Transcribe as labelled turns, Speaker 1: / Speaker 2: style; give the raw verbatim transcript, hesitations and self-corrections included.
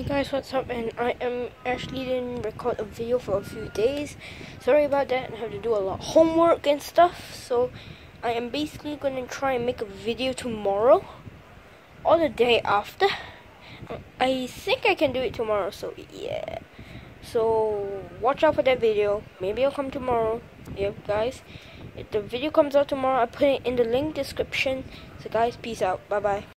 Speaker 1: Guys, what's up? And I am actually didn't record a video for a few days. Sorry about that. I have to do a lot of homework and stuff. So I am basically gonna try and make a video tomorrow or the day after. I think I can do it tomorrow. So yeah. So watch out for that video. Maybe I'll come tomorrow. Yep, guys. If the video comes out tomorrow, I put it in the link description. So guys, peace out. Bye bye.